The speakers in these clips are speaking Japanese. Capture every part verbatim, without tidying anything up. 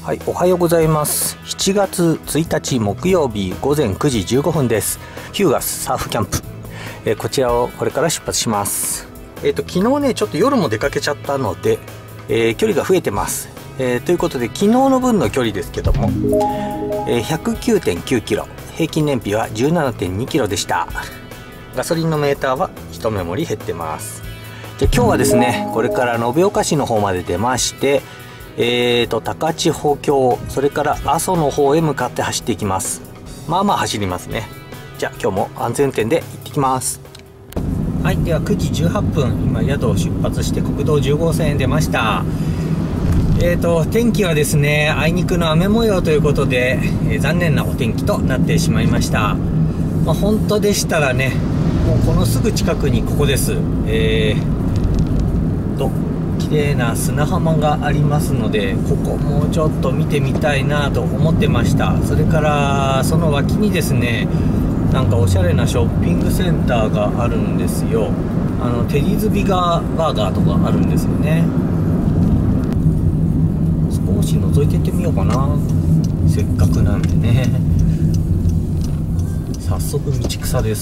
はい、おはようございます。しちがつついたち木曜日ごぜんくじじゅうごふんです。ヒューガスサーフキャンプ、えー、こちらをこれから出発します。えっと昨日ねちょっと夜も出かけちゃったので、えー、距離が増えてます。えー、ということで昨日の分の距離ですけども、えー、ひゃくきゅうてんきゅうキロ、平均燃費は じゅうななてんにキロでした。ガソリンのメーターはいちメモリ減ってます。じゃ今日はですね、これから延岡市の方まで出まして、えーと高千穂峡、それから阿蘇の方へ向かって走っていきます。まあまあ走りますね。じゃあ今日も安全運転で行ってきます。はい、ではくじじゅうはっぷん、今宿を出発して国道じゅうごせんへ出ました。えーと天気はですね、あいにくの雨模様ということで、えー、残念なお天気となってしまいました。まあ、本当でしたらね、もうこのすぐ近くにここです。えーと綺麗な砂浜がありますので、ここもうちょっと見てみたいなと思ってました。それからその脇にですね、なんかおしゃれなショッピングセンターがあるんですよ。あのテリーズビガーバーガーとかあるんですよね。少し覗いてってみようかな、せっかくなんでね。早速道草です。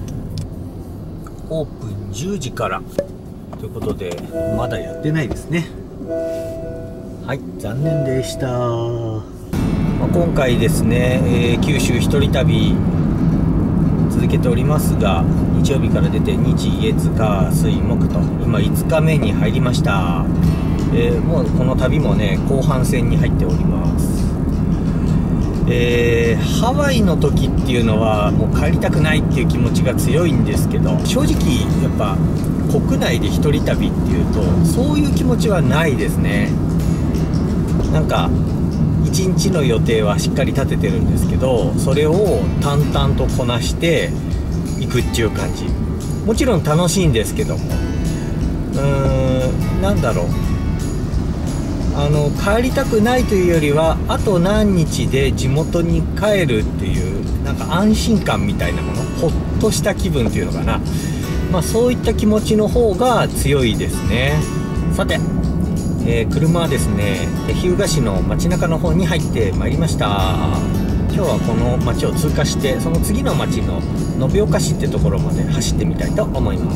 オープンじゅうじからということで、まだやってないですね。はい、残念でした。まあ、今回ですね、えー、九州一人旅続けておりますが、日曜日から出て日月火水木と今いつかめに入りました。えー、もうこの旅もね後半戦に入っております。えー、ハワイの時っていうのはもう帰りたくないっていう気持ちが強いんですけど、正直やっぱ国内で一人旅っていうとそういう気持ちはないですね。なんか一日の予定はしっかり立ててるんですけど、それを淡々とこなしていくっていう感じ。もちろん楽しいんですけども、うーんなんだろう、あの帰りたくないというよりは、あと何日で地元に帰るっていうなんか安心感みたいなもの、ほっとした気分っていうのかな、まあ、そういった気持ちの方が強いですね。さて、えー、車はですね日向市の街中の方に入ってまいりました。今日はこの街を通過して、その次の街の延岡市ってところまで走ってみたいと思います。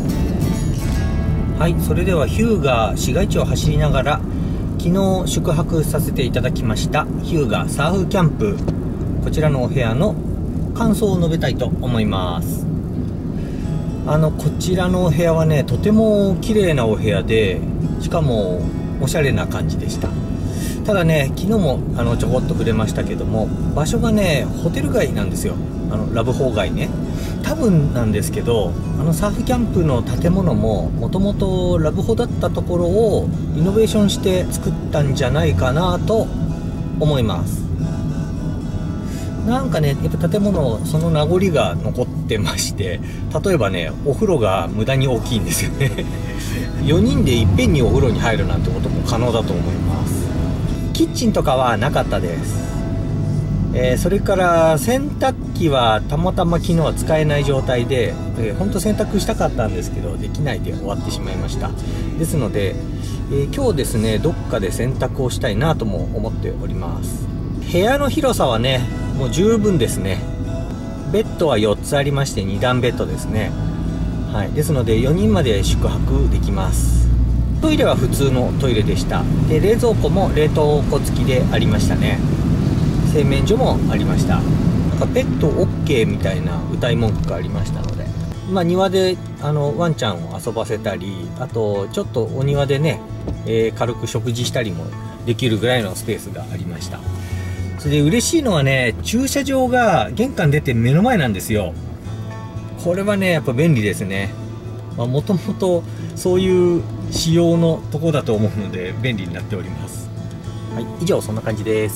はい、それでは日向市街地を走りながら昨日宿泊させていただきました日向サーフキャンプ、こちらのお部屋の感想を述べたいと思います。あのこちらのお部屋はね、とても綺麗なお部屋で、しかもおしゃれな感じでした。ただね、昨日もあのちょこっと触れましたけども、場所がねホテル街なんですよ。あのラブホ街ね、多分なんですけど、あのサーフキャンプの建物ももともとラブホだったところをリノベーションして作ったんじゃないかなと思います。なんかね、やっぱ建物その名残が残ってまして、例えばねお風呂が無駄に大きいんですよねよにんでいっぺんにお風呂に入るなんてことも可能だと思います。キッチンとかはなかったです。えー、それから洗濯機はたまたま昨日は使えない状態で、えー、本当洗濯したかったんですけどできないで終わってしまいました。ですので、えー、今日ですねどっかで洗濯をしたいなとも思っております。部屋の広さはねもう十分ですね。ベッドはよっつありましてにだんベッドですね。はい、ですのでよにんまで宿泊できます。トイレは普通のトイレでした。で冷蔵庫も冷凍庫付きでありましたね。洗面所もありました。なんかペット オーケー みたいな歌い文句がありましたので、まあ、庭であのワンちゃんを遊ばせたり、あとちょっとお庭でね、えー、軽く食事したりもできるぐらいのスペースがありました。それで嬉しいのはね、駐車場が玄関出て目の前なんですよ。これはねやっぱ便利ですね。もともとそういう仕様のとこだと思うので便利になっております。はい、以上そんな感じです。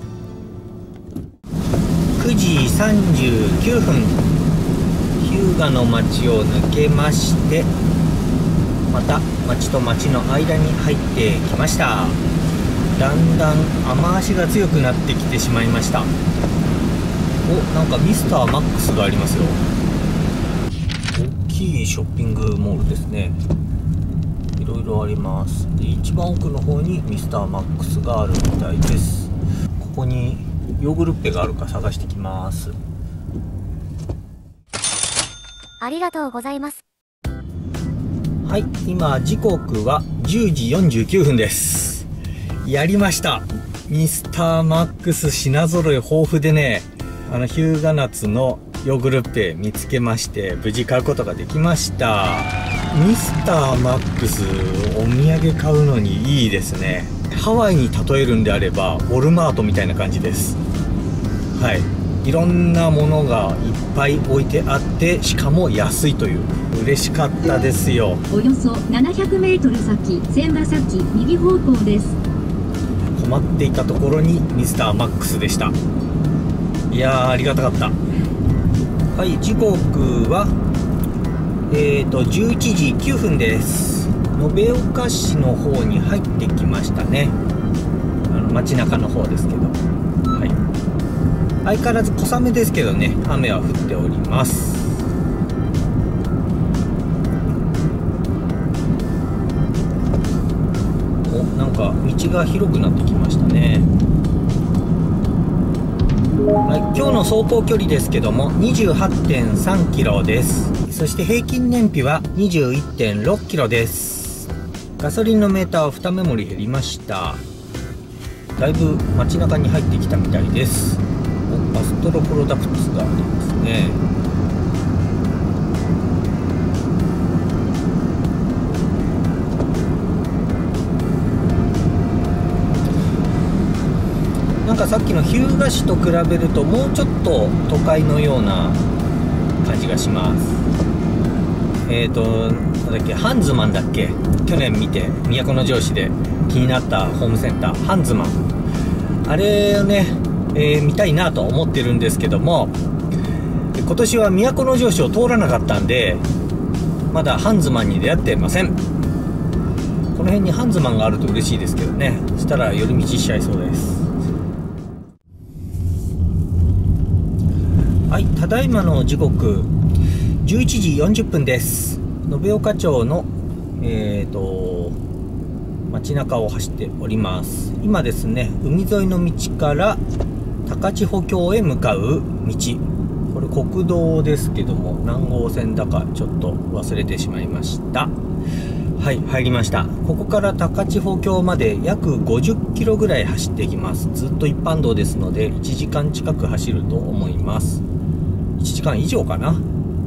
くじさんじゅうきゅうふん、日向の町を抜けまして、また町と町の間に入ってきました。だんだん雨足が強くなってきてしまいました。お、なんかミスターマックスがありますよ。大きいショッピングモールですね。いろいろろあります。で一番奥の方にミスターマックスがあるみたいです。ここにヨーグルッペがあるか探してきます。 ありがとうございます。 はい、今時刻はじゅうじよんじゅうきゅうふんです。やりました。ミスターマックス品揃え豊富でね、あの日向夏のヨーグルッペ見つけまして、無事買うことができました。ミスターマックスお土産買うのにいいですね。ハワイに例えるんであればウォルマートみたいな感じです。はい、いろんなものがいっぱい置いてあって、しかも安いという、嬉しかったですよ。 およそななひゃくメートル先、千葉先右方向です。 困っていたところにミスターマックスでした。いやー、ありがたかった。はい、時刻はえーとじゅういちじきゅうふんです。延岡市の方に入ってきましたね。あの街中の方ですけど、はい、相変わらず小雨ですけどね、雨は降っております。お、なんか道が広くなってきましたね。はい、今日の走行距離ですけども にじゅうはってんさんキロです。そして平均燃費は にじゅういってんろっキロです。ガソリンのメーターはにメモリ減りました。だいぶ街中に入ってきたみたいです。お、アストロプロダクツがありますね。なんかさっきの日向市と比べるともうちょっと都会のような感じがします。えーとなんだっけ、ハンズマンだっけ、去年見て都城市で気になったホームセンターハンズマン、あれをね、えー、見たいなと思ってるんですけども、今年は都城市を通らなかったんでまだハンズマンに出会ってません。この辺にハンズマンがあると嬉しいですけどね。そしたら寄り道しちゃいそうです。はい、ただいまの時刻じゅういちじよんじゅっぷんです。延岡町の、えー、と街中を走っております。今ですね、海沿いの道から高千穂峡へ向かう道、これ国道ですけども何号線だかちょっと忘れてしまいました。はい、入りました。ここから高千穂峡まで約ごじゅっキロぐらい走っていきます。ずっと一般道ですのでいちじかん近く走ると思います。いちじかん以上かな。はい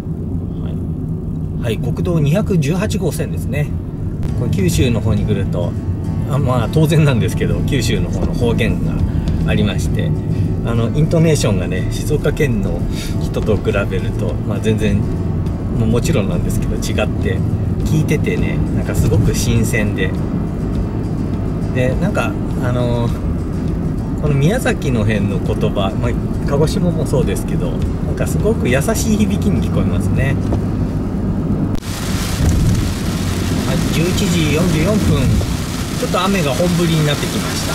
、はい、国道にひゃくじゅうはちごうせんですね。これ九州の方に来ると、あ、まあ当然なんですけど、九州の方の方言がありまして、あのイントネーションがね、静岡県の人と比べると、まあ、全然 も, もちろんなんですけど違って、聞いててね、なんかすごく新鮮で、でなんかあのーこの宮崎の辺の言葉、まあ、鹿児島もそうですけど、なんかすごく優しい響きに聞こえますね。はい、じゅういちじよんじゅうよんぷん、ちょっと雨が本降りになってきました。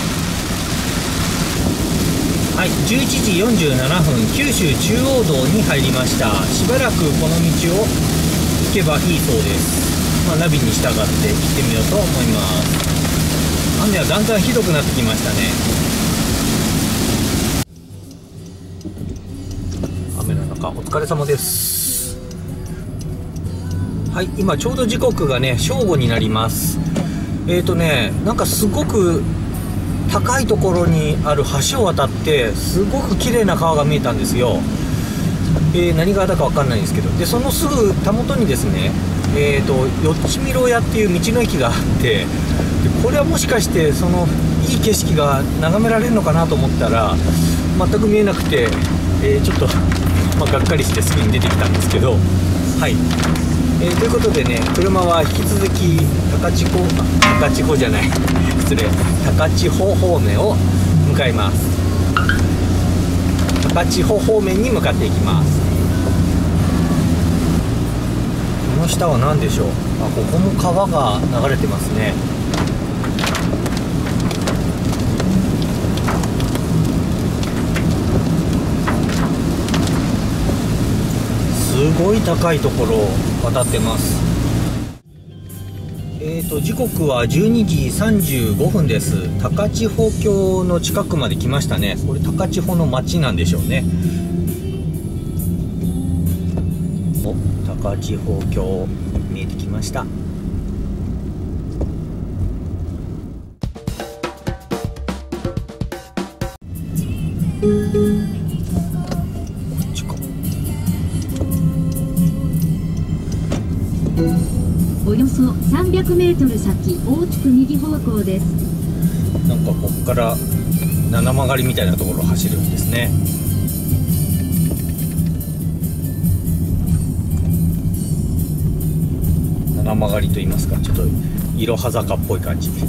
はい、じゅういちじよんじゅうななふん、九州中央道に入りました。しばらくこの道を行けばいいそうです。まあ、ナビに従って行ってみようと思います。雨はだんだんひどくなってきましたね。雨の中お疲れ様です。はい、今ちょうど時刻がね正午になります。えーとねなんかすごく高いところにある橋を渡ってすごく綺麗な川が見えたんですよ。えー、何川だか分かんないんですけど、でそのすぐたもとにですね、えーとよっちみろ屋っていう道の駅があって、でこれはもしかしてそのいい景色が眺められるのかなと思ったら全く見えなくて、えー、ちょっと、まあ、がっかりしてすぐに出てきたんですけど、はい、えー、ということでね、車は引き続き高千穂高千穂じゃない失礼高千穂方面を向かいます。高千穂方面に向かっていきます。この下は何でしょう。あ、ここも川が流れてますね。すごい高いところを渡ってます。 えーと時刻はじゅうにじさんじゅうごふんです。高千穂峡の近くまで来ましたね。これ高千穂の町なんでしょうね。お、高千穂峡見えてきました。こっちか。 およそさんびゃくメートル先、大きく右方向です。 なんかここから七曲がりみたいなところを走るんですね。七曲がりと言いますか、ちょっといろは坂っぽい感じ。く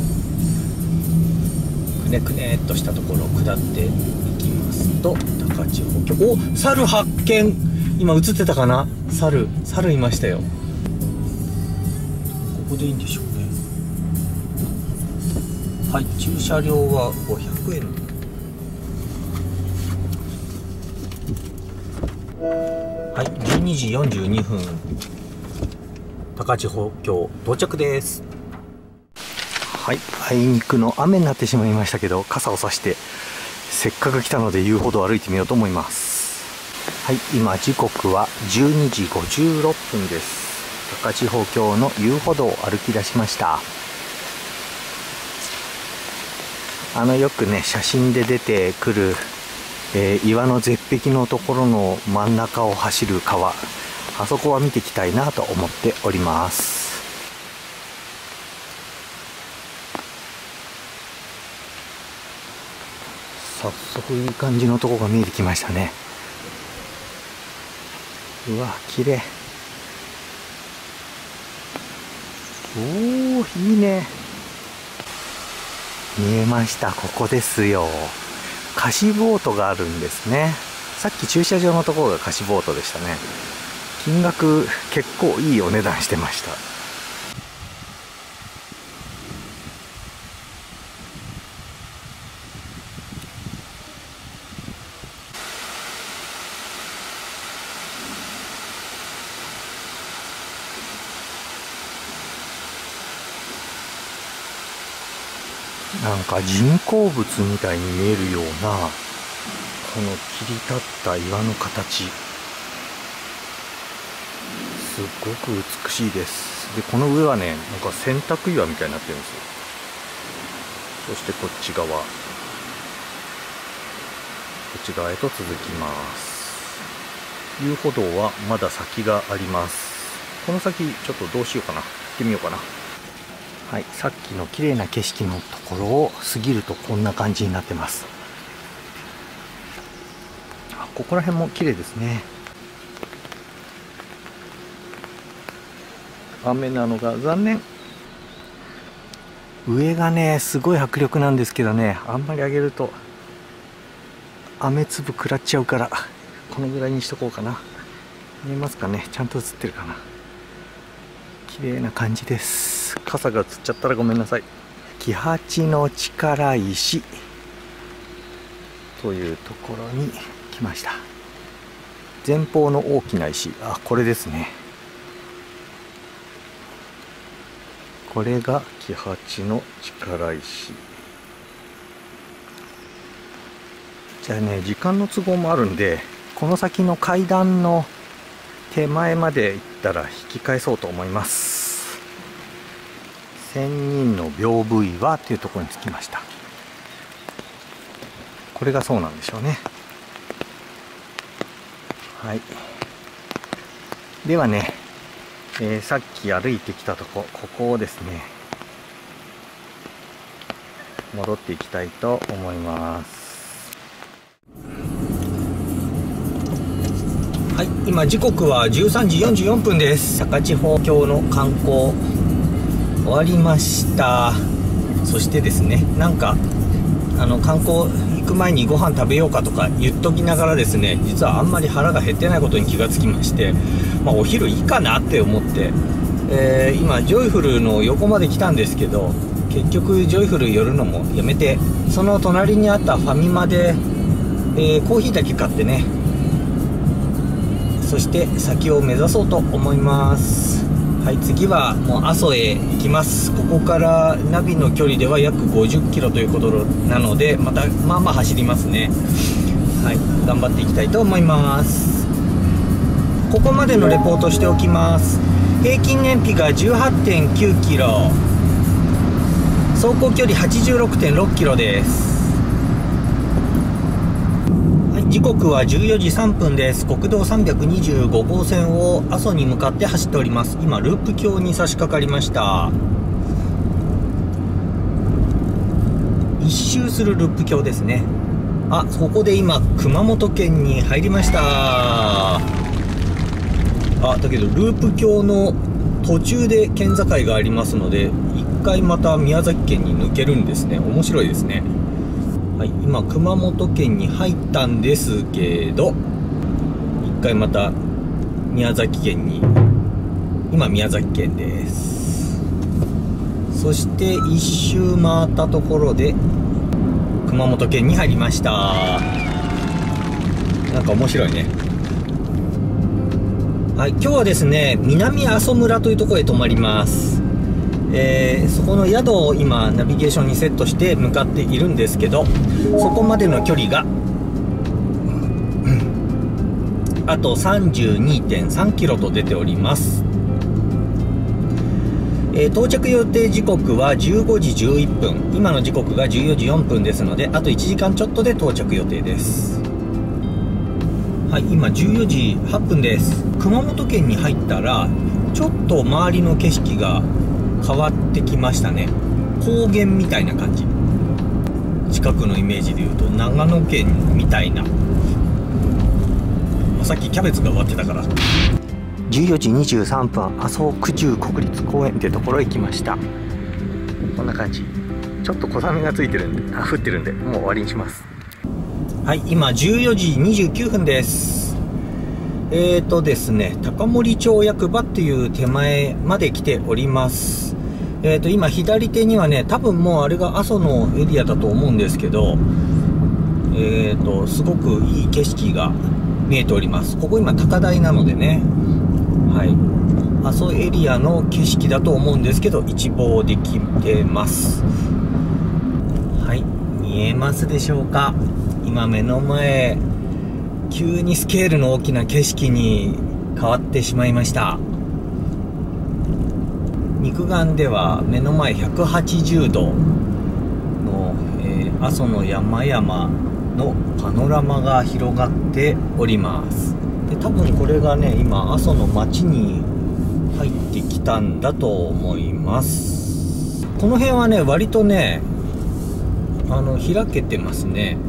ねくねっとしたところを下っていきますと高千穂峡。お、猿発見。今映ってたかな。猿猿いましたよ。ここでいいんでしょうね。はい、駐車料はごひゃくえん。はい、じゅうにじよんじゅうにふん、高千穂峡到着です。はい、あいにくの雨になってしまいましたけど、傘を差してせっかく来たので遊歩道を歩いてみようと思います。はい、今時刻はじゅうにじごじゅうろっぷんです。高千穂峡の遊歩道を歩き出しました。あのよくね写真で出てくる、えー、岩の絶壁のところの真ん中を走る川、あそこは見ていきたいなと思っております。早速いい感じのとこが見えてきましたね。うわ、綺麗。おー、いいね。見えました。ここですよ。貸しボートがあるんですね。さっき駐車場のところが貸しボートでしたね。金額結構いいお値段してました。なんか人工物みたいに見えるようなこの切り立った岩の形、すっごく美しいです。でこの上はね、なんか洗濯岩みたいになってるんですよ。そしてこっち側、こっち側へと続きます。遊歩道はまだ先があります。この先ちょっとどうしようかな、行ってみようかな。はい、さっきの綺麗な景色のところを過ぎるとこんな感じになってます。あ、ここら辺も綺麗ですね。雨なのが残念。上がねすごい迫力なんですけどね、あんまり上げると雨粒食らっちゃうから、このぐらいにしとこうかな。見えますかね、ちゃんと映ってるかな。綺麗な感じです。傘が映っちゃったらごめんなさい。木鉢の力石というところに来ました。前方の大きな石、あ、これですね。これが木鉢の力石。じゃあね、時間の都合もあるんで、この先の階段の手前まで行ったら引き返そうと思います。仙人の屏風岩というところに着きました。これがそうなんでしょうね。はい。ではね、えー、さっき歩いてきたとこ、ここをですね、戻っていきたいと思います。はい、今時刻はじゅうさんじよんじゅうよんぷんです。高千穂峡の観光終わりました。そしてですね、なんかあの観光行く前にご飯食べようかとか言っときながらですね、実はあんまり腹が減ってないことに気がつきまして、まあ、お昼いいかなって思って、えー、今ジョイフルの横まで来たんですけど、結局ジョイフル寄るのもやめて、その隣にあったファミマで、えー、コーヒーだけ買ってね、そして先を目指そうと思います。 はい、次はもう阿蘇へ行きます。ここからナビの距離では約ごじゅっキロということなので、またまあまあ走りますね。はい、頑張っていきたいと思います。ここまでのレポートしておきます。平均燃費が じゅうはちてんきゅうキロ、走行距離 はちじゅうろくてんろっキロです。時刻はじゅうよじさんぷんです。国道さんびゃくにじゅうごごうせんを阿蘇に向かって走っております。今ループ橋に差し掛かりました。一周するループ橋ですね。あ、ここで今熊本県に入りました。あ、だけどループ橋の途中で県境がありますので、一回また宮崎県に抜けるんですね。面白いですね。はい、今熊本県に入ったんですけど、一回また宮崎県に、今宮崎県です。そして一周回ったところで熊本県に入りました。なんか面白いね。はい、今日はですね、南阿蘇村というところへ泊まります。えー、そこの宿を今ナビゲーションにセットして向かっているんですけど、そこまでの距離があと さんじゅうにてんさんキロと出ております。えー、到着予定時刻はじゅうごじじゅういっぷん、今の時刻がじゅうよじよんぷんですので、あといちじかんちょっとで到着予定です。はい、今じゅうよじはっぷんです。熊本県に入ったらちょっと周りの景色が変わってきましたね。高原みたいな感じ。近くのイメージでいうと長野県みたいな。さっきキャベツが終わってたから。じゅうよじにじゅうさんぷん、阿蘇九十国立公園ってところへ来ました。こんな感じ。ちょっと小雨がついてるんで、あ、降ってるんでもう終わりにします。はい、今じゅうよじにじゅうきゅうふんです。えーとですね、高森町役場っていう手前まで来ております。えーと、今左手にはね、多分もうあれが阿蘇のエリアだと思うんですけど、えーと、すごくいい景色が見えております。ここ今高台なのでね、はい、阿蘇エリアの景色だと思うんですけど、一望できてます。はい、見えますでしょうか。今目の前、急にスケールの大きな景色に変わってしまいました。肉眼では目の前ひゃくはちじゅうどの、えー、阿蘇の山々のパノラマが広がっております。で、多分これがね、今阿蘇の町に入ってきたんだと思います。この辺はね、割とね、あの開けてますね。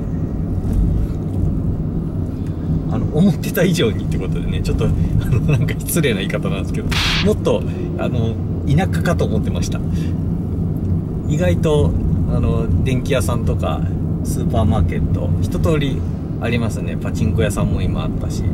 あの思ってた以上にってことでね、ちょっとあのなんか失礼な言い方なんですけど、もっとあの田舎かと思ってました。意外とあの電気屋さんとかスーパーマーケット一通りありますね。パチンコ屋さんも今あったし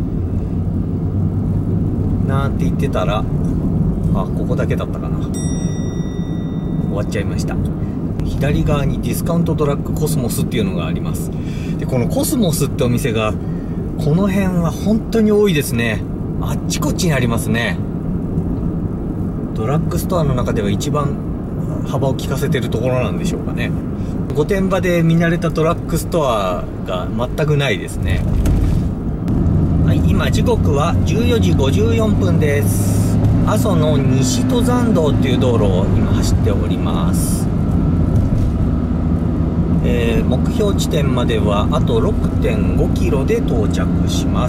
なんて言ってたら、あ、ここだけだったかな。終わっちゃいました。左側にディスカウントドラッグコスモスっていうのがあります。で、このコスモスってお店がこの辺は本当に多いですね。あっちこっちにありますね。ドラッグストアの中では一番幅を利かせてるところなんでしょうかね。御殿場で見慣れたドラッグストアが全くないですね。はい、今時刻はじゅうよじごじゅうよんぷんです。阿蘇の西登山道っていう道路を今走っております。えー、目標地点まではあと ろくてんごキロで到着します。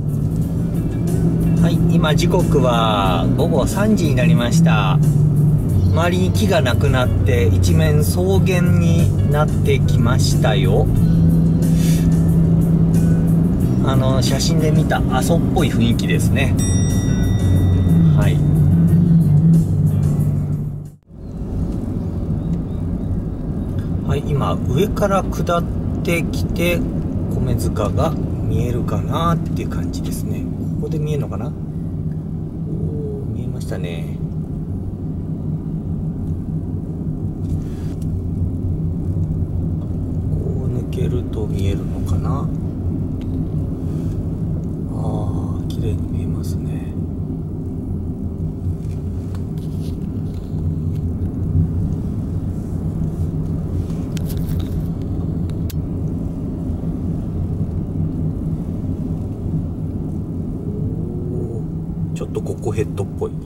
はい、今時刻はごごさんじになりました。周りに木がなくなって一面草原になってきましたよ。あの写真で見た阿蘇っぽい雰囲気ですね。はい、はい、今上から下ってきて米塚が見えるかなっていう感じですね。ここで見えるのかな。おー、見えましたね。こう抜けると見えるのかな。ああ、綺麗に見えますね。 ヘッドっぽい。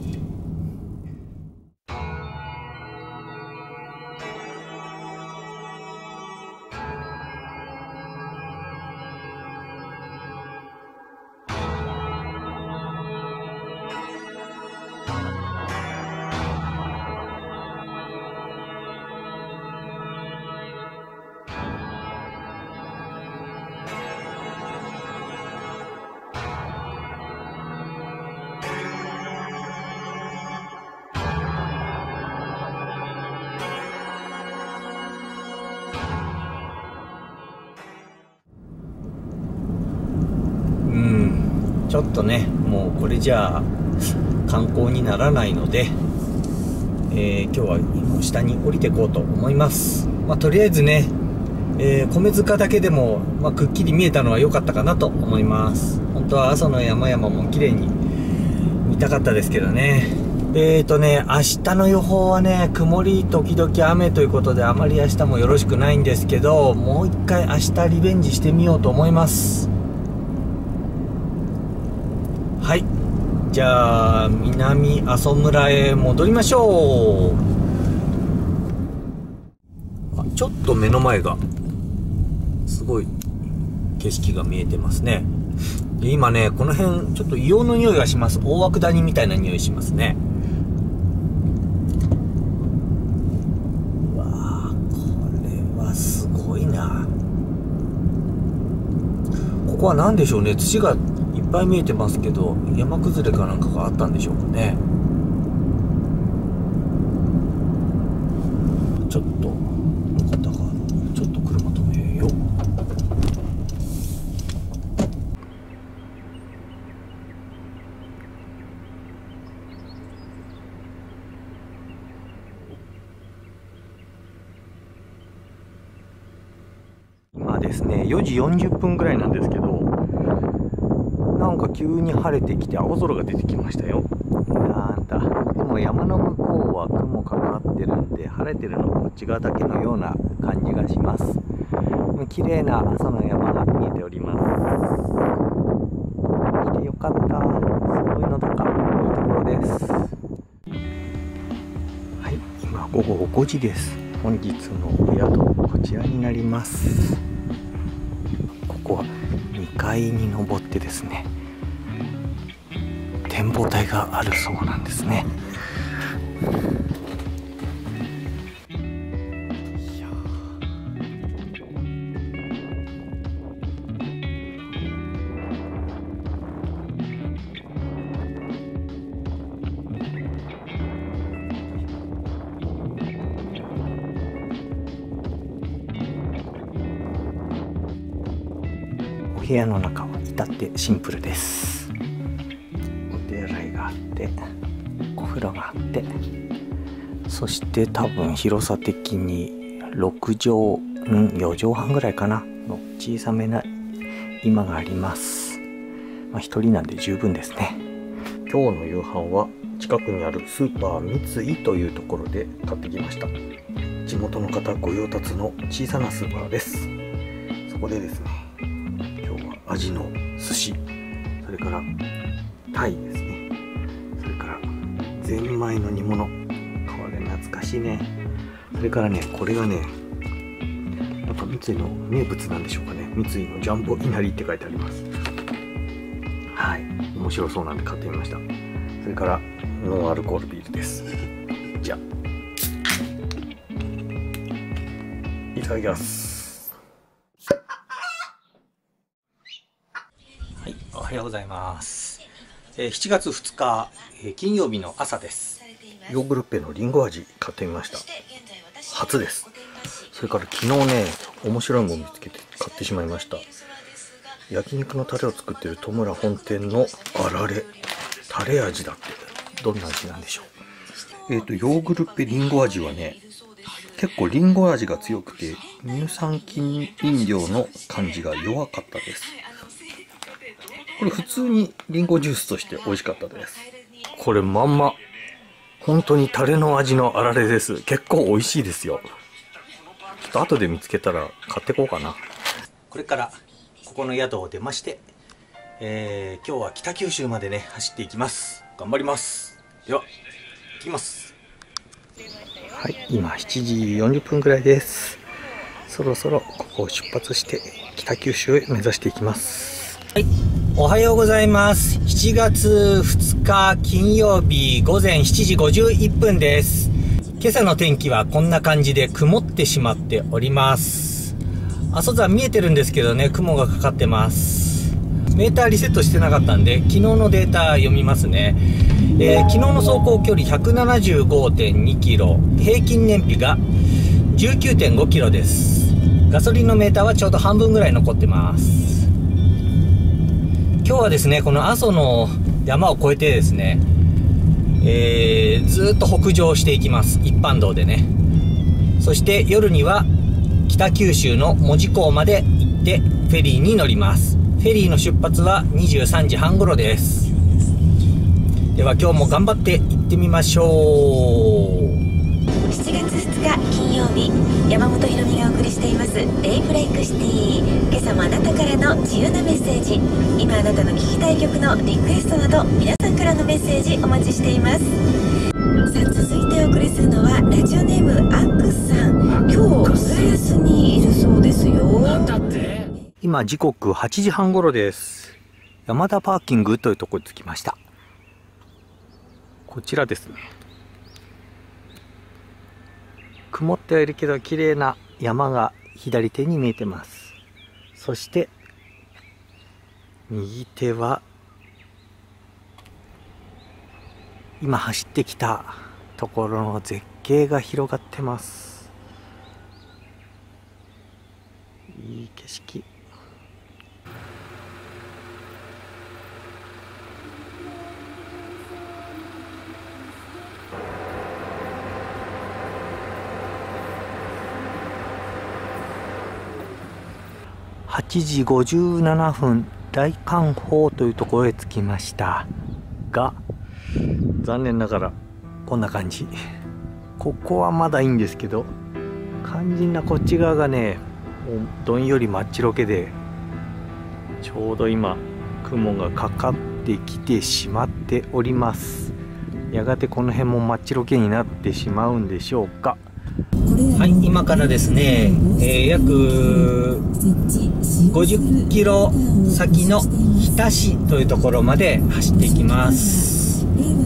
ちょっとね、もうこれじゃあ観光にならないので、えー、今日は今下に降りていこうと思います。まあ、とりあえずね、えー、米塚だけでも、まあ、くっきり見えたのは良かったかなと思います。本当は阿蘇の山々も綺麗に見たかったですけどね。えーとね、明日の予報はね、曇り時々雨ということで、あまり明日もよろしくないんですけど、もう一回明日リベンジしてみようと思います。はい、じゃあ南阿蘇村へ戻りましょう。あ、ちょっと目の前がすごい景色が見えてますね。で今ね、この辺ちょっと硫黄の匂いがします。大涌谷みたいな匂いしますね。うわあ、これはすごいな。ここは何でしょうね。土がいっぱい見えてますけど、山崩れかなんかがあったんでしょうかね。ちょっとの方がちょっと車止めよう。今ですね、よじよんじゅっぷんぐらいなんですけど、なんか急に晴れてきて青空が出てきましたよ。なんだ。でも山の向こうは雲かかってるんで、晴れてるのこっち側だけのような感じがします。綺麗な阿蘇の山が見えております。来てよかった。すごいのとかいいところです。はい、今午後ごじです。本日のお宿、こちらになります。ここはにかいに登ってですね、展望台があるそうなんですね。お部屋の中は至ってシンプルです。お手洗いがあって、お風呂があって、そして多分広さ的にろくじょう、うん、よじょうはんぐらいかなの小さめな居間があります。まあ一人なんで十分ですね。今日の夕飯は近くにあるスーパー三井というところで買ってきました。地元の方御用達の小さなスーパーです。そこでですね、アジの寿司、それからタイですね、それからゼンマイの煮物、これ懐かしいね。それからね、これがね、なんか三井の名物なんでしょうかね。三井のジャンボいなりって書いてあります。はい、面白そうなんで買ってみました。それからノンアルコールビールです。じゃあいただきます。おはようございます。えー、しちがつふつか、えー、金曜日の朝です。ヨーグルッペのリンゴ味買ってみました。初です。それから昨日ね、面白いもの見つけて買ってしまいました。焼肉のタレを作っている戸村本店のあられ、タレ味だって。どんな味なんでしょう。えっとヨーグルッペリンゴ味はね、結構リンゴ味が強くて乳酸菌飲料の感じが弱かったです。これ普通にリンゴジュースとして美味しかったです。これまんま本当にタレの味のあられです。結構美味しいですよ。ちょっと後で見つけたら買ってこうかな。これからここの宿を出まして、えー、今日は北九州までね走っていきます。 頑張ります。では行きます。はい、今しちじよんじゅっぷんぐらいです。そろそろここを出発して北九州へ目指していきます。はい、おはようございます。しちがつふつか金曜日午前しちじごじゅういっぷんです。今朝の天気はこんな感じで曇ってしまっております。阿蘇山見えてるんですけどね、雲がかかってます。メーターリセットしてなかったんで昨日のデータ読みますね。えー、昨日の走行距離 ひゃくななじゅうごてんにキロ、平均燃費が じゅうきゅうてんごキロです。ガソリンのメーターはちょうど半分ぐらい残ってます。今日はですね、この阿蘇の山を越えてですね、えー、ずっと北上していきます。一般道でね。そして夜には北九州の門司港まで行ってフェリーに乗ります。フェリーの出発はにじゅうさんじはん頃です。では今日も頑張って行ってみましょう。 しちがつふつか金曜日、山本ひろみがお送りしていますデイブレイクシティ。今朝もあなたからの自由なメッセージ、今あなたの聞きたい曲のリクエストなど皆さんからのメッセージお待ちしています。さあ続いてお送りするのはラジオネームアックスさん。今日浦安にいるそうですよ。なんだって。 今時刻はちじはん頃です。山田パーキングというところに着きました。こちらですね。曇ってはいるけど綺麗な山が左手に見えてます。そして右手は今走ってきたところの絶景が広がってます。いい景色。はちじごじゅうななふん、大観峰というところへ着きましたが、残念ながらこんな感じ。ここはまだいいんですけど、肝心なこっち側がね、もうどんより真っ白けで、ちょうど今雲がかかってきてしまっております。やがてこの辺も真っ白けになってしまうんでしょうか。はい、今からですね、えー、約ごじゅっキロ先の日田市というところまで走っていきます。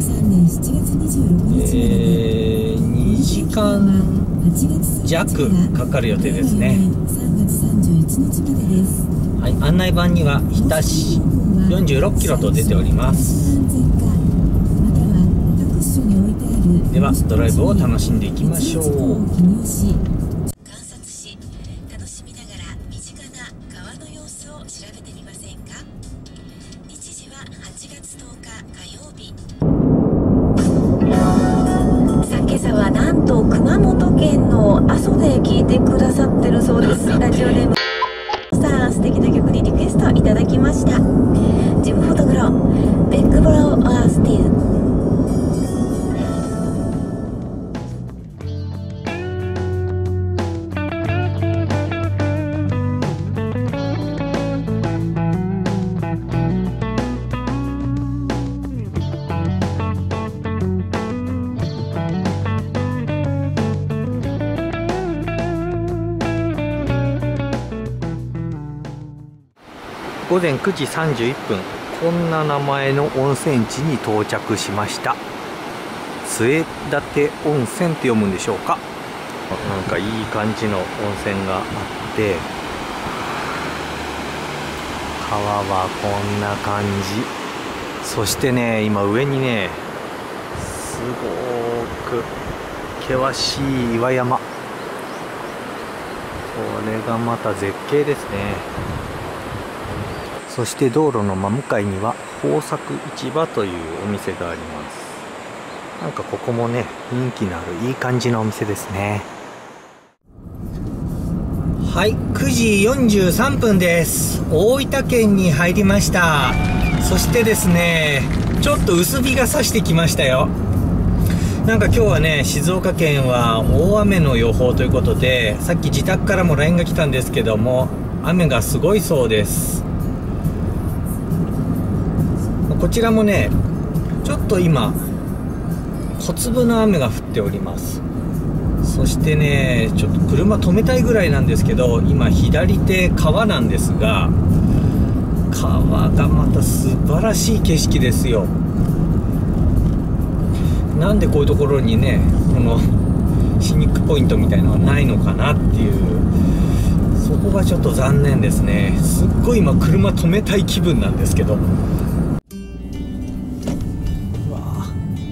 えー、にじかんじゃくかかる予定ですね。はい、案内板には日田市よんじゅうろっキロと出ております。ではドライブを楽しんでいきましょう。 観察し楽しみながら身近な川の様子を調べてみませんか。日時ははちがつとおか火曜日。さあ今朝はなんと熊本県の阿蘇で聴いてくださってるそうです。ラジオネームさん、素敵な曲にリクエストいただきました。ジム・フォトグロベックブロー・アースティル。 ごぜんくじさんじゅういっぷん、こんな名前の温泉地に到着しました。杖立温泉って読むんでしょうか。なんかいい感じの温泉があって、川はこんな感じ。そしてね、今上にね、すごく険しい岩山、これがまた絶景ですね。そして道路の真向かいには豊作市場というお店があります。なんかここもね、人気のあるいい感じのお店ですね。はい、くじよんじゅうさんぷんです。大分県に入りました。そしてですね、ちょっと薄日が差してきましたよ。なんか今日はね、静岡県は大雨の予報ということで、さっき自宅からも ライン が来たんですけども、雨がすごいそうです。こちらもね、 ちょっと今小粒の雨が降っております。そしてね、ちょっと車止めたいぐらいなんですけど、今左手川なんですが、川がまた素晴らしい景色ですよ。なんでこういうところにね、このシニックポイントみたいなのはないのかなっていう、そこがちょっと残念ですね。すっごい今車止めたい気分なんですけど、うわ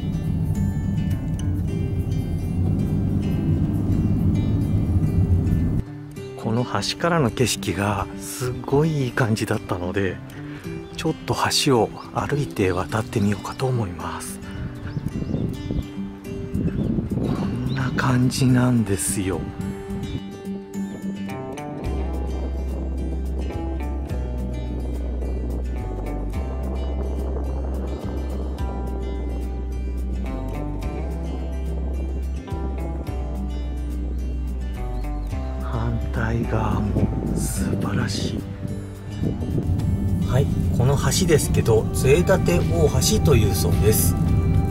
この橋からの景色がすごいいい感じだったので、ちょっと橋を歩いて渡ってみようかと思います。こんな感じなんですよ。反対側も素晴らしい。はい、この橋ですけど、杖立大橋というそうです。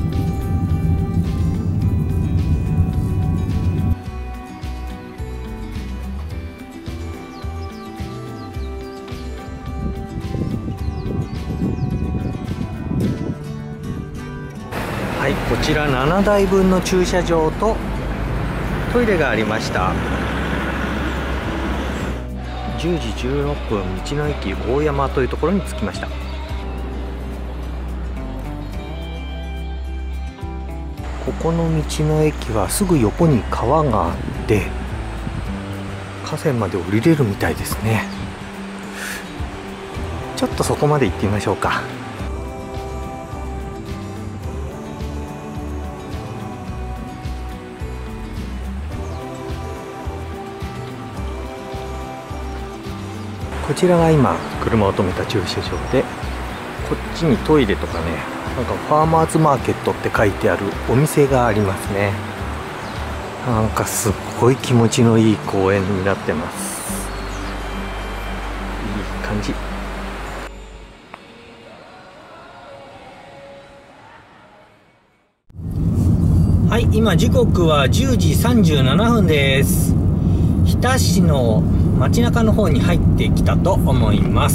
はい、こちらななだいぶんの駐車場とトイレがありました。じゅうじじゅうろっぷん、道の駅大山というところに着きました。ここの道の駅はすぐ横に川があって河川まで降りれるみたいですね。ちょっとそこまで行ってみましょうか。こちらが今車を止めた駐車場で、こっちにトイレとかね、なんかファーマーズマーケットって書いてあるお店がありますね。なんかすっごい気持ちのいい公園になってます。いい感じ。はい、今時刻はじゅうじさんじゅうななふんです。日田市の街中の方に入ってきたと思います。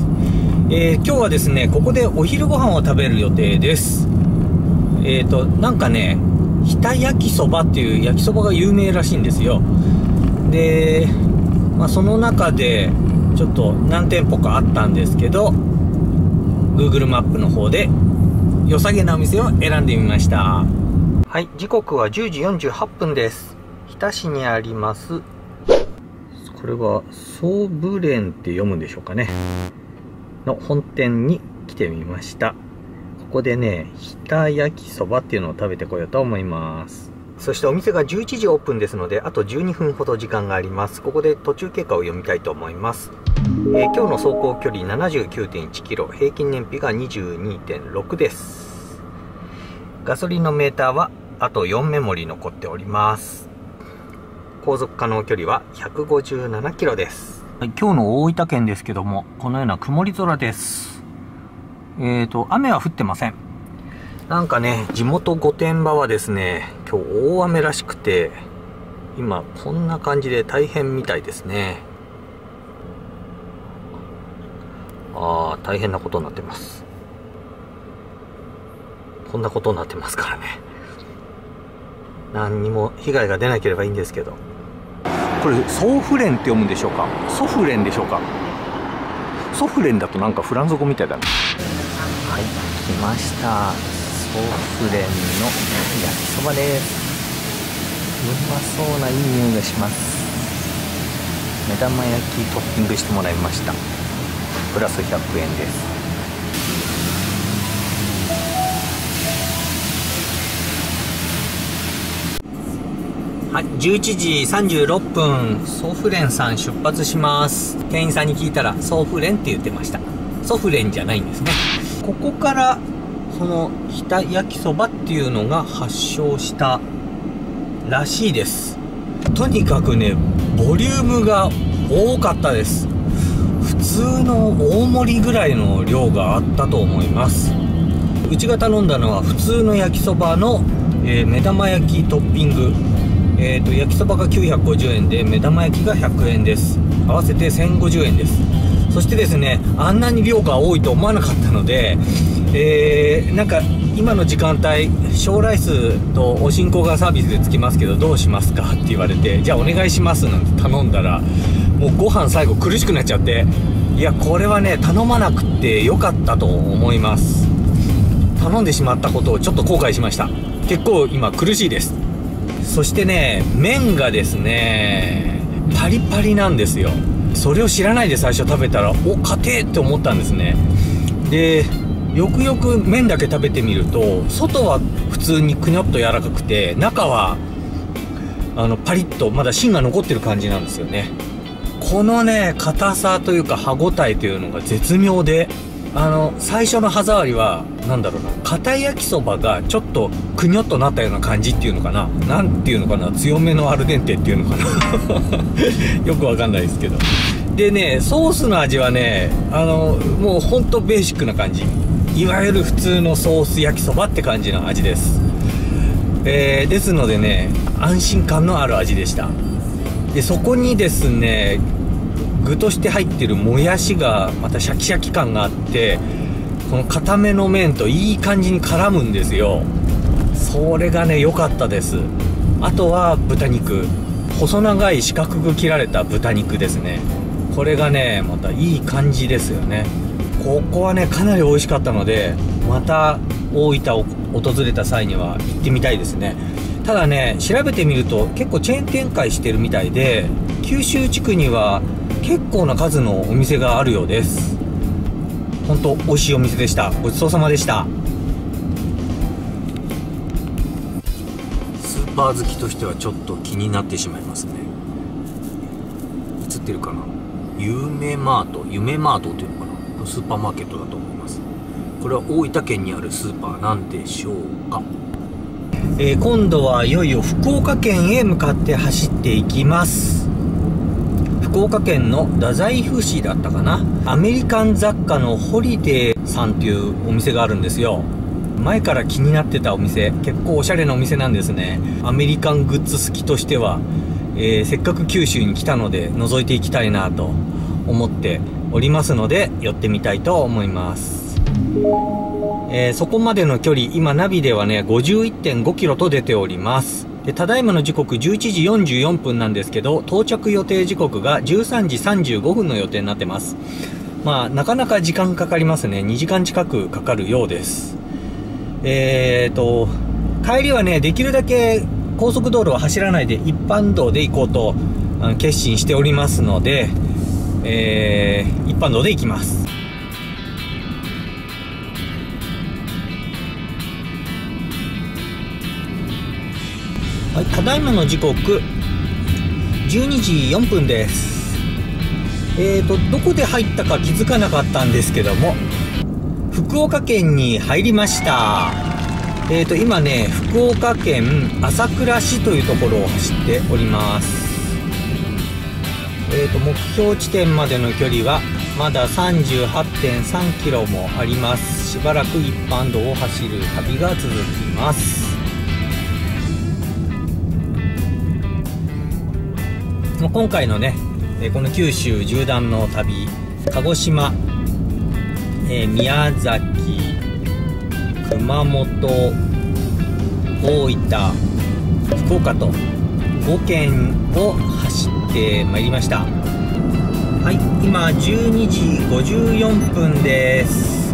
えー、今日はですね、ここでお昼ご飯を食べる予定です。えーと、なんかね、日田焼きそばっていう焼きそばが有名らしいんですよ。で、まあ、その中でちょっと何店舗かあったんですけど、Google マップの方で良さげなお店を選んでみました。はい、時刻はじゅうじよんじゅうはっぷんです。日田市にありますこれはソーブレンって読むんでしょうかねの本店に来てみました。ここでね、日田焼きそばっていうのを食べてこようと思います。そしてお店がじゅういちじオープンですので、あとじゅうにふんほど時間があります。ここで途中経過を読みたいと思います。えー、今日の走行距離 ななじゅうきゅうてんいちキロ、平均燃費が にじゅうにてんろく です。ガソリンのメーターはあとよんメモリ残っております。航続可能距離はひゃくごじゅうななキロです。はい、今日の大分県ですけども、このような曇り空です。えーと、雨は降ってません。なんかね、地元御殿場はですね、今日大雨らしくて、今こんな感じで大変みたいですね。ああ、大変なことになってます。こんなことになってますからね。何にも被害が出なければいいんですけど。これソーフレンって読むんでしょうか、ソフレンでしょうか。ソフレンだとなんかフランス語みたいだね。はい、来ました。ソーフレンの焼きそばです。うまそうないい匂いがします。目玉焼きトッピングしてもらいました。プラスひゃくえんです。はい、じゅういちじさんじゅうろっぷん、ソフレンさん出発します。店員さんに聞いたらソフレンって言ってました。ソフレンじゃないんですね。ここからその日田焼きそばっていうのが発祥したらしいです。とにかくね、ボリュームが多かったです。普通の大盛りぐらいの量があったと思います。 うちが頼んだのは普通の焼きそばの、えー、目玉焼きトッピング、えーと焼きそばがきゅうひゃくごじゅうえんで目玉焼きがひゃくえんです。合わせてせんごじゅうえんです。そしてですね、あんなに量が多いと思わなかったので、えー、なんか今の時間帯小ライスとおしんこがサービスでつきますけどどうしますかって言われて、じゃあお願いしますなんて頼んだら、もうご飯最後苦しくなっちゃって、いやこれはね頼まなくてよかったと思います。頼んでしまったことをちょっと後悔しました。結構今苦しいです。そしてね、麺がですねパリパリなんですよ。それを知らないで最初食べたら、お硬えって思ったんですね。でよくよく麺だけ食べてみると、外は普通にくにょっと柔らかくて、中はあのパリッとまだ芯が残ってる感じなんですよね。このね硬さというか歯ごたえというのが絶妙で、あの最初の歯触りはなんだろうな、硬い焼きそばがちょっとくにょっとなったような感じっていうのかな、なんていうのかな、強めのアルデンテっていうのかなよくわかんないですけど。でね、ソースの味はね、あのもうほんとベーシックな感じ、いわゆる普通のソース焼きそばって感じの味です。えー、ですのでね、安心感のある味でした。でそこにですね、具として入ってるもやしがまたシャキシャキ感があって、この固めの麺といい感じに絡むんですよ。それがね良かったです。あとは豚肉、細長い四角く切られた豚肉ですね。これがねまたいい感じですよね。ここはねかなり美味しかったので、また大分を訪れた際には行ってみたいですね。ただね、調べてみると結構チェーン展開してるみたいで、九州地区には結構な数のお店があるようです。本当美味しいお店でした。ごちそうさまでした。スーパー好きとしてはちょっと気になってしまいますね。映ってるかな、夢マート、夢マートっていうのかな、スーパーマーケットだと思います。これは大分県にあるスーパーなんでしょうか。えー、今度はいよいよ福岡県へ向かって走っていきます。福岡県の太宰府市だったかな、アメリカン雑貨のホリデーさんっていうお店があるんですよ。前から気になってたお店、結構おしゃれなお店なんですね。アメリカングッズ好きとしては、えー、せっかく九州に来たので覗いていきたいなと思っておりますので、寄ってみたいと思います。えー、そこまでの距離、今ナビではね ごじゅういってんごキロと出ております。でただいまの時刻じゅういちじよんじゅうよんぷんなんですけど、到着予定時刻がじゅうさんじさんじゅうごふんの予定になってます。まあなかなか時間かかりますね。にじかん近くかかるようです。えーと帰りはねできるだけ高速道路を走らないで一般道で行こうと決心しておりますので、えー、一般道で行きます。はい、ただいまの時刻じゅうにじよんぷんです。えーとどこで入ったか気づかなかったんですけども、福岡県に入りました。えーと今ね福岡県朝倉市というところを走っております。えーと目標地点までの距離はまだ さんじゅうはちてんさんキロもあります。しばらく一般道を走る旅が続きます。今回のねこの九州縦断の旅、鹿児島、えー、宮崎、熊本、大分、福岡とごけんを走ってまいりました。はい、今じゅうにじごじゅうよんぷんです。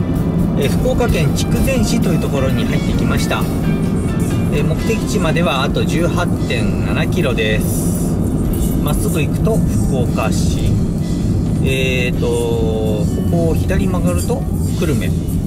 えー、福岡県筑前市というところに入ってきました。えー、目的地まではあと じゅうはちてんななキロです。まっすぐ行くと福岡市、えーとここを左曲がると久留米。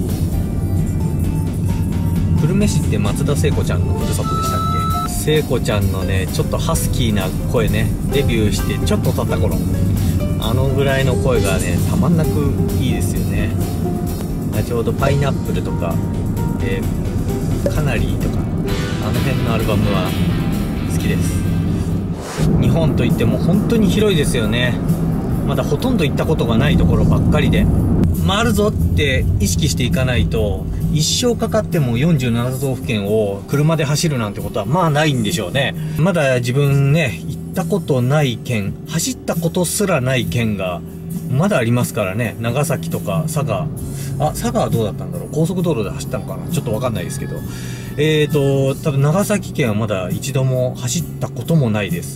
久留米市って松田聖子ちゃんのふるさとでしたっけ。聖子ちゃんのねちょっとハスキーな声ね、デビューしてちょっと経った頃、あのぐらいの声がねたまんなくいいですよね。ちょうどパイナップルとか、えー、カナリーとかあの辺のアルバムは好きです。日本といっても本当に広いですよね。まだほとんど行ったことがないところばっかりで、回るぞって意識していかないと一生かかってもよんじゅうなな都道府県を車で走るなんてことはまあないんでしょうね。まだ自分ね、行ったことない県、走ったことすらない県がまだありますからね。長崎とか佐賀。あ、佐賀はどうだったんだろう。高速道路で走ったのかな、ちょっとわかんないですけど。えーと、多分長崎県はまだ一度も走ったこともないです。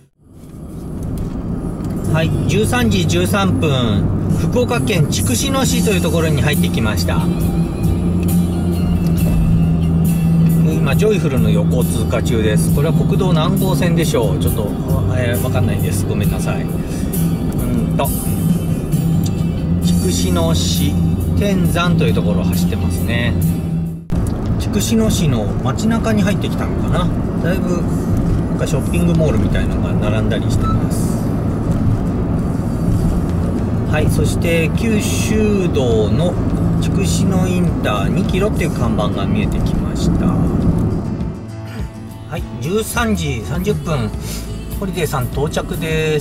はい、じゅうさんじじゅうさんぷん、福岡県筑紫野市というところに入ってきました。今ジョイフルの横を通過中です。これは国道何号線でしょう。ちょっと、えー、分かんないです。ごめんなさい。うんと筑紫野市天山というところを走ってますね。筑紫野市の街中に入ってきたのかな。だいぶなんかショッピングモールみたいなのが並んだりしてます。はい、そして九州道の筑紫野インターにキロっていう看板が見えてきました。はい、じゅうさんじさんじゅっぷん、ホリデーさん到着です。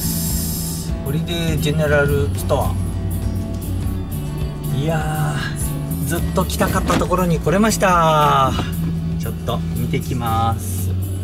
ホリデージェネラルストア。いやー、ずっと来たかったところに来れました。ちょっと見てきます。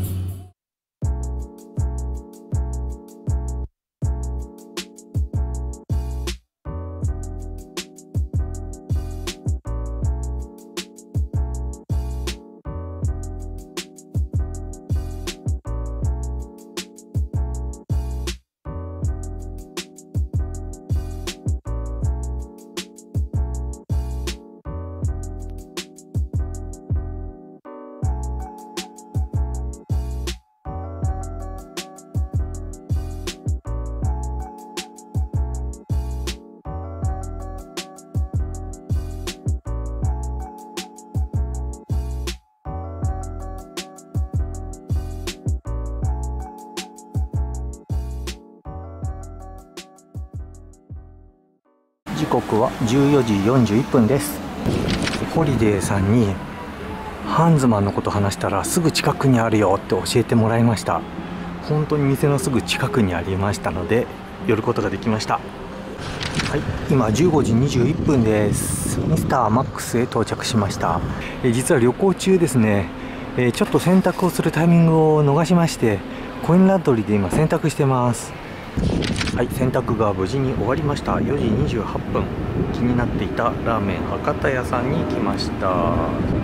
時刻はじゅうよじよんじゅういっぷんです。ホリデーさんにハンズマンのこと話したらすぐ近くにあるよって教えてもらいました。本当に店のすぐ近くにありましたので寄ることができました。はい、今じゅうごじにじゅういっぷんです。ミスターマックスへ到着しました。え実は旅行中ですね、えちょっと洗濯をするタイミングを逃しまして、コインランドリーで今洗濯してます。はい、洗濯が無事に終わりました。よじにじゅうはっぷん、気になっていたラーメン博多屋さんに来ました。はい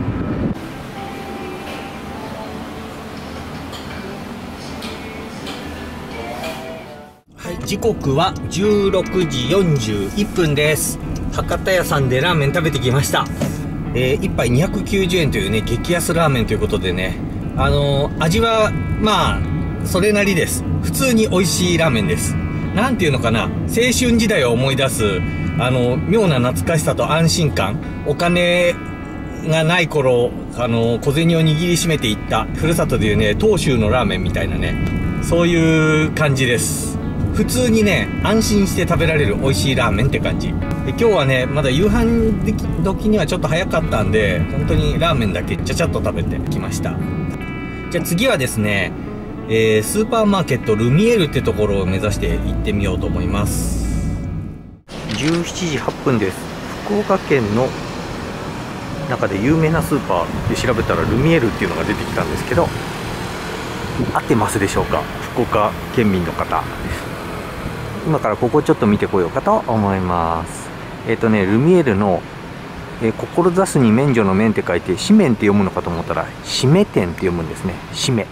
、時刻はじゅうろくじよんじゅういっぷんです。博多屋さんでラーメン食べてきました。えー、いっぱいにひゃくきゅうじゅうえんというね、激安ラーメンということでね、あのー、味はまあそれなりです。普通に美味しいラーメンです。なんていうのかな、青春時代を思い出す、あの、妙な懐かしさと安心感、お金がない頃、あの、小銭を握りしめていった、ふるさとでいうね、東州のラーメンみたいなね、そういう感じです。普通にね、安心して食べられる美味しいラーメンって感じ。で、今日はね、まだ夕飯時にはちょっと早かったんで、本当にラーメンだけちゃちゃっと食べてきました。じゃあ次はですね、えー、スーパーマーケットルミエルってところを目指して行ってみようと思います。じゅうしちじはっぷんです。福岡県の中で有名なスーパーで調べたらルミエルっていうのが出てきたんですけど、合ってますでしょうか、福岡県民の方。今からここをちょっと見てこようかと思います。えっとね、ルミエルの、えー、志すに免除の免って書いて、紙面って読むのかと思ったら、締め店って読むんですね。締め。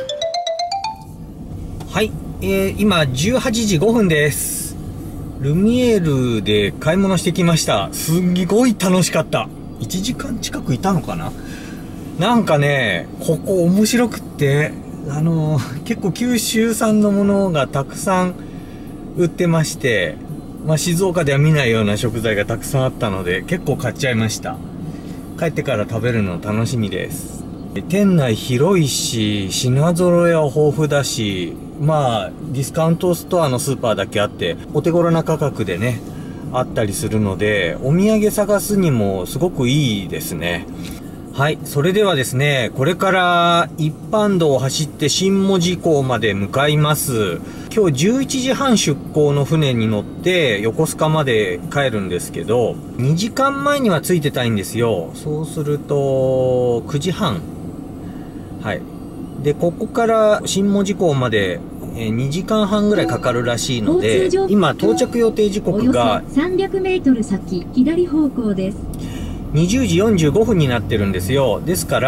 はい、えー、今じゅうはちじごふんです。ルミエルで買い物してきました。すんごい楽しかった。いちじかん近くいたのかな。なんかね、ここ面白くって、あのー、結構九州産のものがたくさん売ってまして、まあ、静岡では見ないような食材がたくさんあったので結構買っちゃいました。帰ってから食べるの楽しみです。店内広いし、品揃えは豊富だし、まあディスカウントストアのスーパーだけあってお手頃な価格でねあったりするので、お土産探すにもすごくいいですね。 はい。それではですね、これから一般道を走って新門司港まで向かいます。今日じゅういちじはん出港の船に乗って横須賀まで帰るんですけど、にじかんまえには着いてたいんですよ。そうすると、くじはん。はい。で、ここから新門司港までにじかんはんぐらいかかるらしいので、今到着予定時刻がおよそさんびゃくメートル先、左方向です。 にじゅうじよんじゅうごふんになってるんですよ。ですから、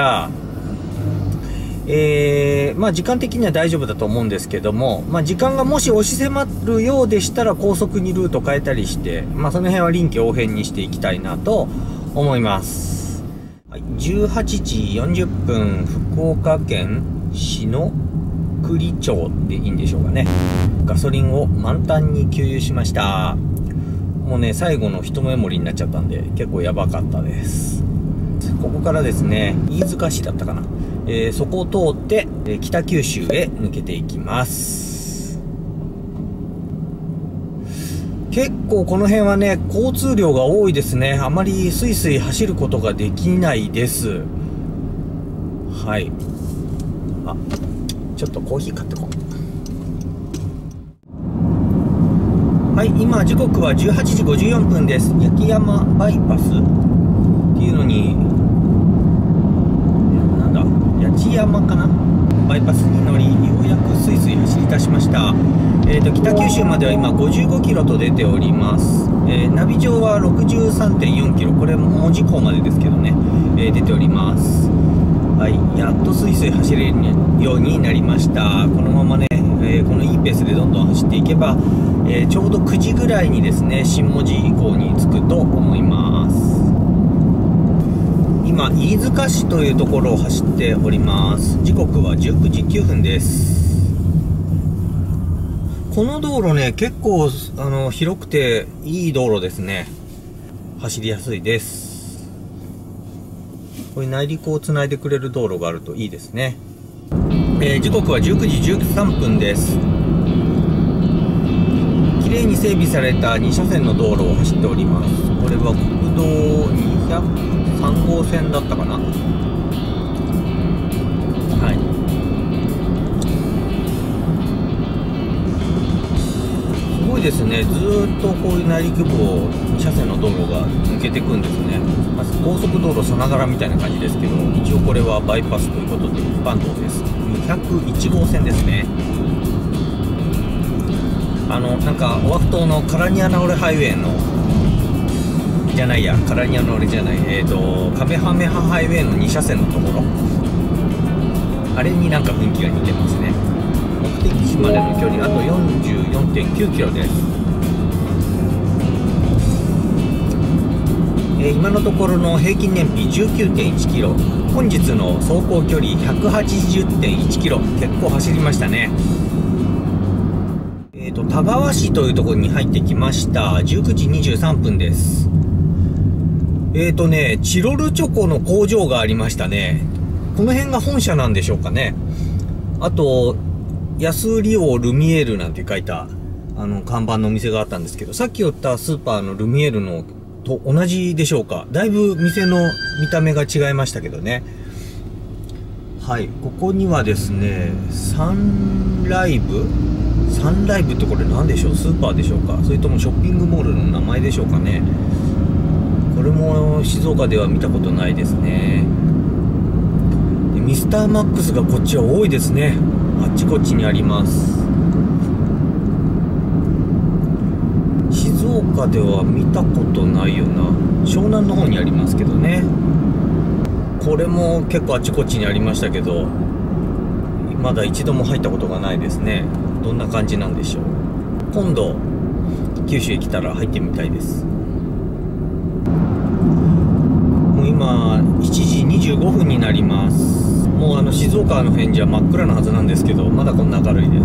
えー、まあ時間的には大丈夫だと思うんですけども、まあ時間がもし押し迫るようでしたら高速にルート変えたりして、まあその辺は臨機応変にしていきたいなと思います。はい、じゅうはちじよんじゅっぷん、福岡県篠栗町でいいんでしょうかね。ガソリンを満タンに給油しました。もうね、最後の一目盛りになっちゃったんで、結構やばかったです。ここからですね、飯塚市だったかな。えー、そこを通って、えー、北九州へ抜けていきます。結構この辺はね、交通量が多いですね。あまりスイスイ走ることができないです。はい。あ、ちょっとコーヒー買ってこう。はい、今時刻はじゅうはちじごじゅうよんぷんです。焼山バイパスっていうのに、なんだ、八千山かな、バイパスに乗り、ようやくスイスイ走り出しました。えっと、北九州までは今ごじゅうごキロと出ております。えー、ナビ上は ろくじゅうさんてんよんキロ、これ門司港までですけどね、えー、出ております。はい、やっとスイスイ走れるようになりました。このままね、えー、このいいペースでどんどん走っていけば、えー、ちょうどくじぐらいにですね、新門司港に着くと思います。今、飯塚市というところを走っております。時刻はじゅうくじきゅうふんです。この道路ね、結構あの広くていい道路ですね。走りやすいです。こういう内陸をつないでくれる道路があるといいですね。えー、時刻はじゅうくじじゅうさんぷんです。綺麗に整備されたにしゃせんの道路を走っております。これは国道にひゃくさんごうせんだったかな。はい。すごいですね。ずーっとこういう内陸部をにしゃせんの道路が抜けていくんですね。まず高速道路さながらみたいな感じですけど、一応これはバイパスということで一般道です。にひゃくいちごうせんですね。あのなんかオアフ島のカラニアナオレハイウェイのじゃないやカラニアナオレじゃないえっ、ー、とカメハメハハイウェイのにしゃせんのところ、あれになんか雰囲気が似てますね。目的地までの距離あと よんじゅうよんてんきゅうキロです。えー、今のところの平均燃費 じゅうきゅうてんいちキロ、本日の走行距離 ひゃくはちじゅってんいちキロ、結構走りましたね。えっと田川市というところに入ってきました。じゅうくじにじゅうさんぷんです。えっとねチロルチョコの工場がありましたね。この辺が本社なんでしょうかね。あと安売り王ルミエールなんて書いたあの看板のお店があったんですけど、さっき寄ったスーパーのルミエールのと同じでしょうか。だいぶ店の見た目が違いましたけどね。はい、ここにはですねサンライブサンライブってこれ何でしょう。スーパーでしょうか、それともショッピングモールの名前でしょうかね。これも静岡では見たことないですね。でミスターマックスがこっちは多いですね。あっちこっちにあります。静岡では見たことないよな。湘南の方にありますけどね。これも結構あっちこっちにありましたけど、まだ一度も入ったことがないですね。どんな感じなんでしょう。今度九州へ来たら入ってみたいです。もう今しちじにじゅうごふんになります。もうあの静岡の辺じゃ真っ暗なはずなんですけど、まだこんな明るいです。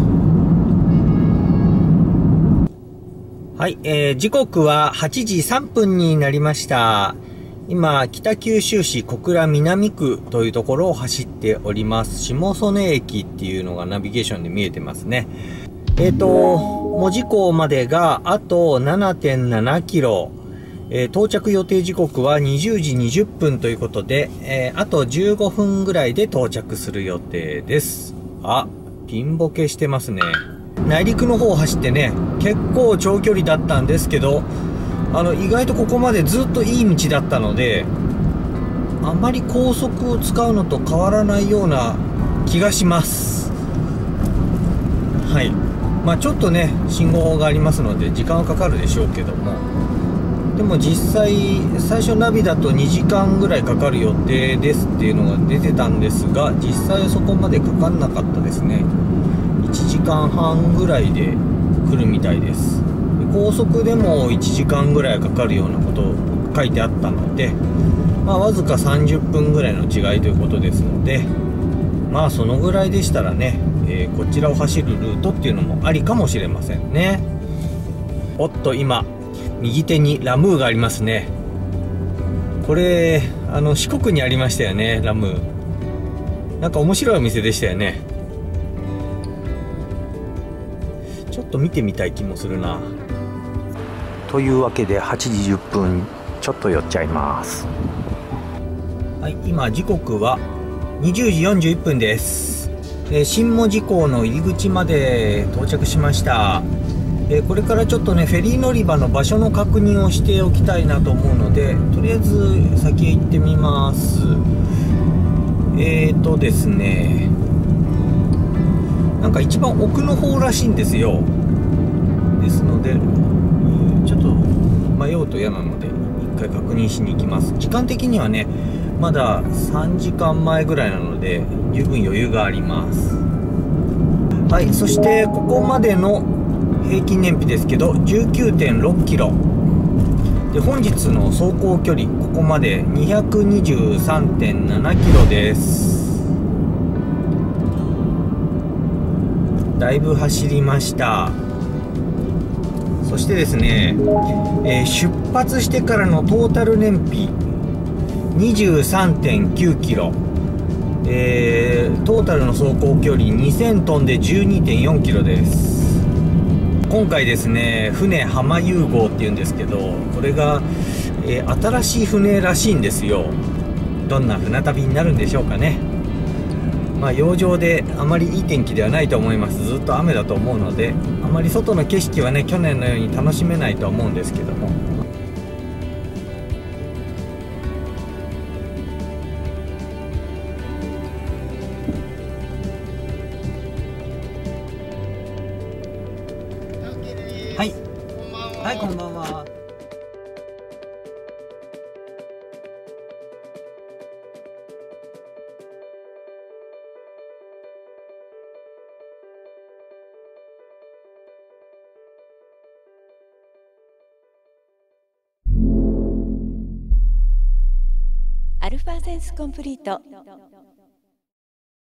はい、えー、時刻ははちじさんぷんになりました。今、北九州市小倉南区というところを走っております。下曽根駅っていうのがナビゲーションで見えてますね。えっと、門司港までがあと ななてんななキロ。 えー、到着予定時刻はにじゅうじにじゅっぷんということで、えー、あとじゅうごふんぐらいで到着する予定です。あ、ピンボケしてますね。内陸の方を走ってね、結構長距離だったんですけど、あの、意外とここまでずっといい道だったので、あまり高速を使うのと変わらないような気がします。はい。まあちょっとね、信号がありますので時間はかかるでしょうけども、でも実際最初ナビだとにじかんぐらいかかる予定ですっていうのが出てたんですが、実際はそこまでかかんなかったですね。いちじかんはんぐらいで来るみたいです。高速でもいちじかんぐらいかかるようなこと書いてあったので、まあわずかさんじゅっぷんぐらいの違いということですので、まあそのぐらいでしたらね、えー、こちらを走るルートっていうのもありかもしれませんね。おっと、今右手にラムーがありますね。これあの四国にありましたよね、ラムー。なんか面白いお店でしたよね。ちょっと見てみたい気もするな。というわけではちじじゅっぷんちょっと寄っちゃいます。はい、今時刻はにじゅうじよんじゅういっぷんです。えー、新門司港の入り口まで到着しました。えー、これからちょっとね、フェリー乗り場の場所の確認をしておきたいなと思うので、とりあえず先へ行ってみます。えーとですね、なんか一番奥の方らしいんですよ。ですので、ちょっと迷うと嫌なので一回確認しに行きます。時間的にはね、まださんじかんまえぐらいなので十分余裕があります。はい、そしてここまでの平均燃費ですけど じゅうきゅうてんろっキロで、本日の走行距離ここまで にひゃくにじゅうさんてんななキロです。だいぶ走りました。そしてですね、えー、出発してからのトータル燃費 にじゅうさんてんきゅうキロ、えー、トータルの走行距離にせんトンで じゅうにてんよんキロです。今回ですね、船浜融合っていうんですけど、これが、えー、新しい船らしいんですよ。どんな船旅になるんでしょうかね。まあ洋上であまりいい天気ではないと思います。ずっと雨だと思うので、あまり外の景色はね、去年のように楽しめないと思うんですけども。はい、はい、こんばんは。 アルファセンスコンプリート。